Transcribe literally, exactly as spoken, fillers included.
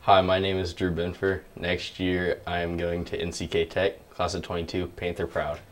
Hi, my name is Drew Benfer. Next year, I am going to N C K Tech, class of twenty-two, Panther Proud.